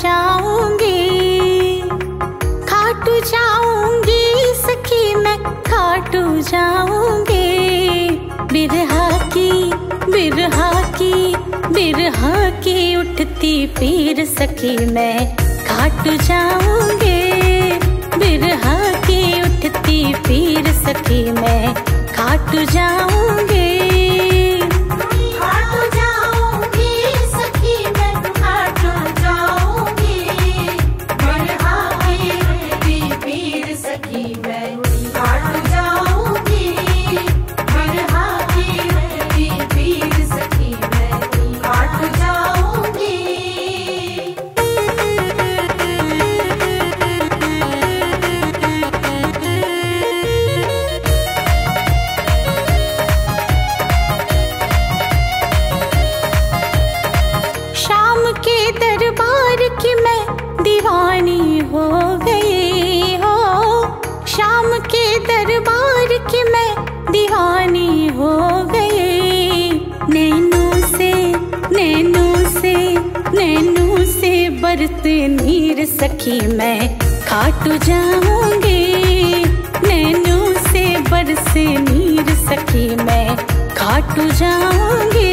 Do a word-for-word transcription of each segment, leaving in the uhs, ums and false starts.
जाऊंगी, खाटू जाऊंगी सखी मैं, खाटू जाऊंगी। बिरहा की बिरहा की बिरहा की उठती पीर सखी मैं, खाटू जाऊंगी। बिरहा की उठती पीर सखी मैं, खाटू जाऊंगी। दीवानी हो गई हो, शाम के दरबार की मैं दीवानी हो गई। नैनों से नैनों से नैनों से बरसे नीर सखी मैं, खाटू जाऊंगी। नैनों से बरसे नीर सखी मैं, खाटू जाऊंगी।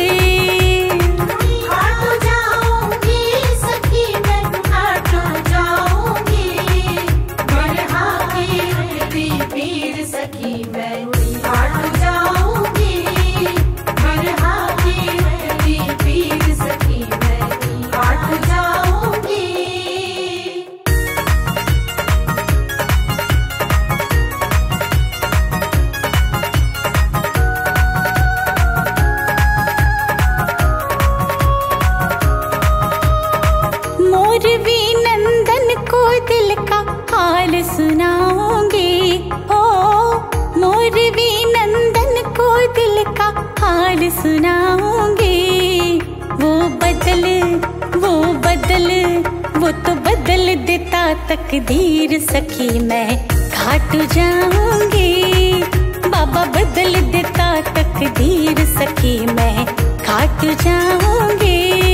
मोरवी नंदन को दिल का हाल सुनाऊंगी, हो मोरवी नंदन को दिल का हाल सुनाऊंगी। वो बदल वो बदल वो तो बदल देता तकदीर सखी मैं, खाटू जाऊंगी। बाबा बदल देता तकदीर सखी मैं, खाटू जाऊंगी।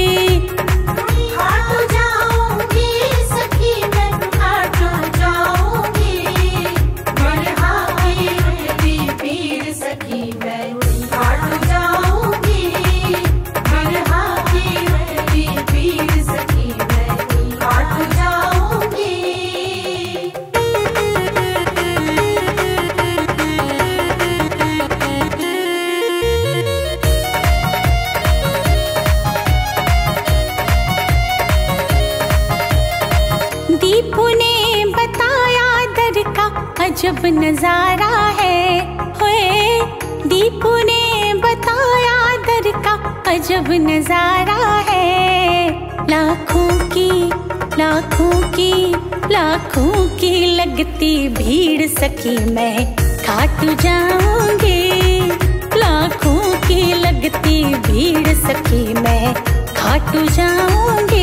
दीपू ने बताया दर का अजब नजारा है, होए दीपू ने बताया दर का अजब नजारा है। लाखों की लाखों की लाखों की लगती भीड़ सखी मैं, खाटू जाऊंगी। लाखों की लगती भीड़ सखी मैं, खाटू जाऊंगी।